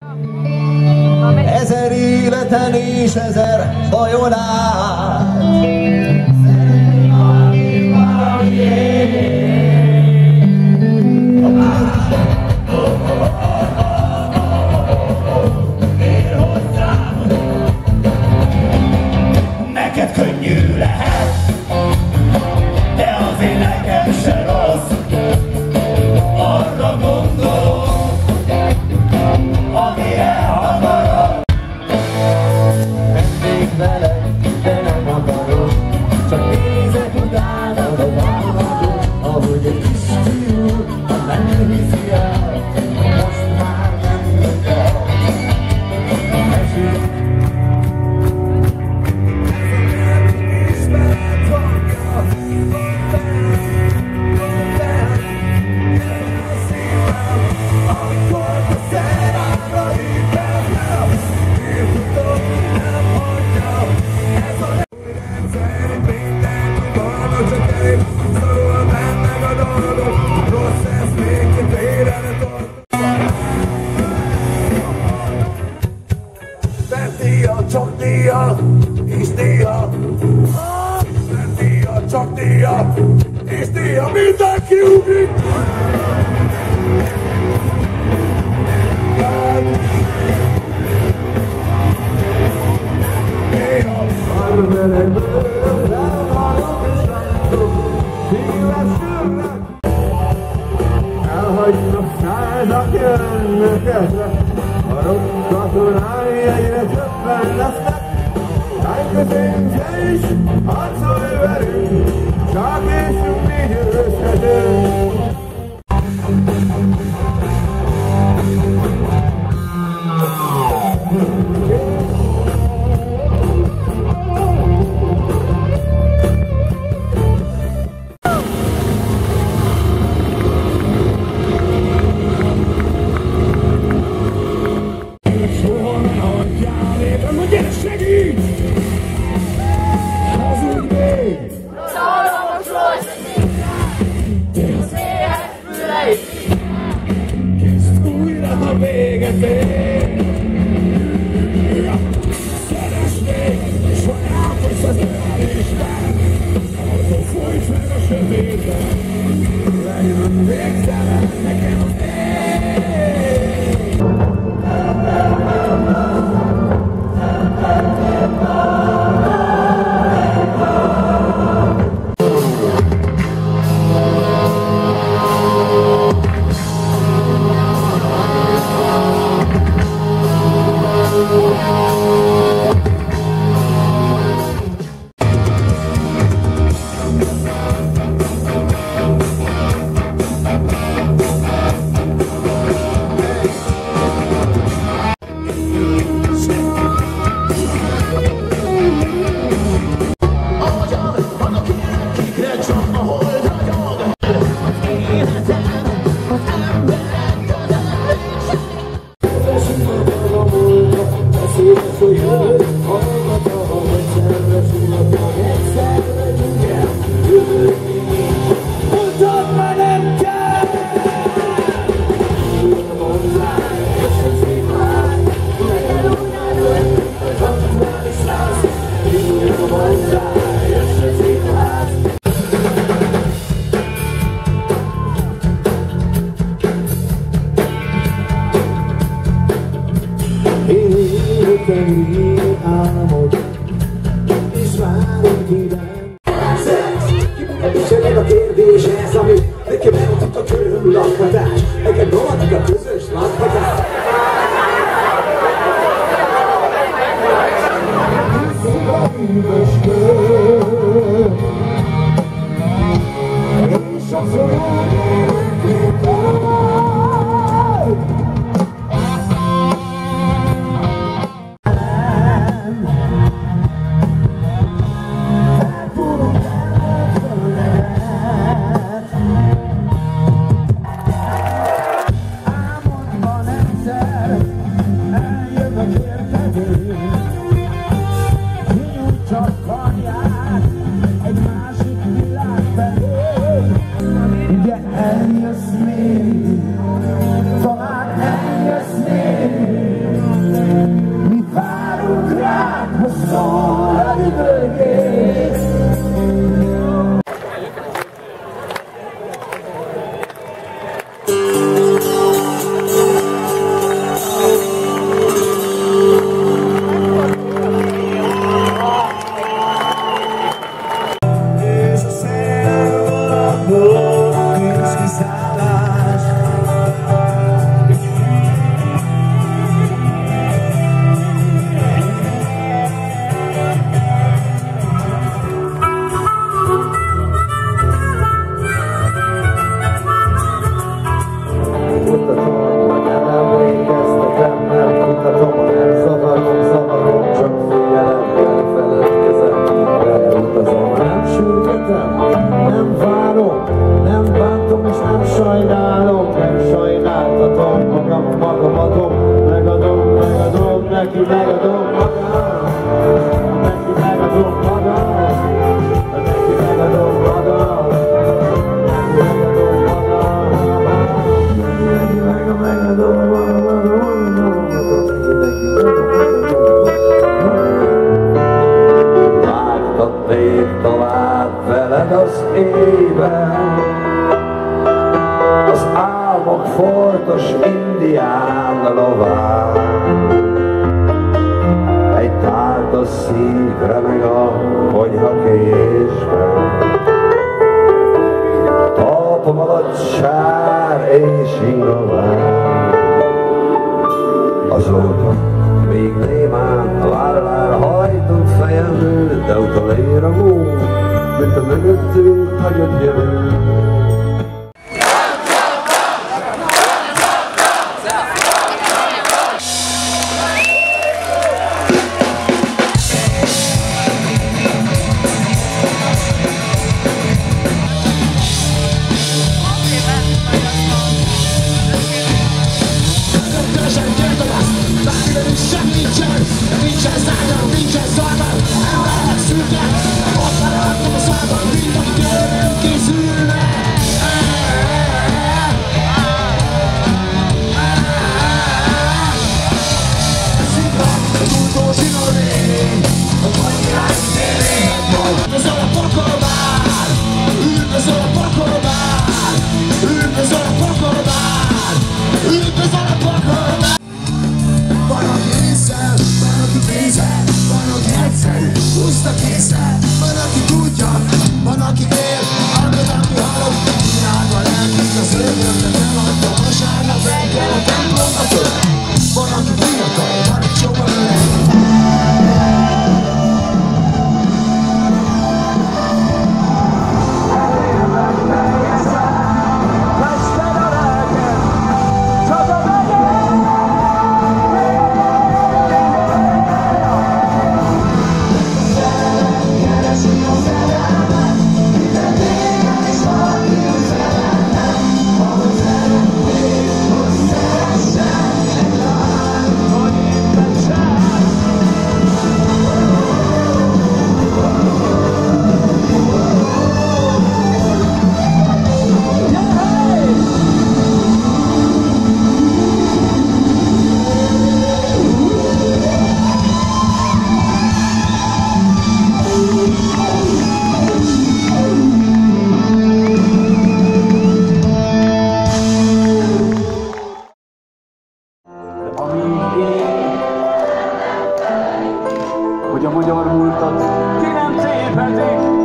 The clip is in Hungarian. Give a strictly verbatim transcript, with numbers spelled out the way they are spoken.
Ezer életen és ezer bajon át. Neked könnyű lehet, de azért nekem se rossz. Arra gondolok, amire akarok. Mennék veled, de nem akarok, csak nézek utánad a vállatot, ahogy egy kisfiú, ha nem hiszi el, most már nem jött el. Mesélj. Csak díja, és díja, nem díja, csak díja, és díja, mindenki ugrik! Elhagynak százak jönnek ezre, a rossz katonái egyre többen lesznek. Tájközénkre is harcolni velünk, csak észünk mi győzhetünk. Álmod, és várunk ide. Segít a kérdés ez, ami nekem elmutat a körül lakhatás. Nekem rohadik a közös lakhatás. Hiszünk a hűvös kör, és a szorulnék majd. neki megadom magam, neki megadom magam, neki megadom magam, neki megadom magam, neki megadom magam. Vágtatnék tovább veled az éjben, az álmok foltos indián lován. Egy táltos szív remeg a konyhakésben, talpam alatt sár és ingován. Azóta még némán vár-vár hajtott fejem, de utolér a mód, mint a mögöttünk hagyott jövő. Hogy a magyar múltat ki nem tépedik,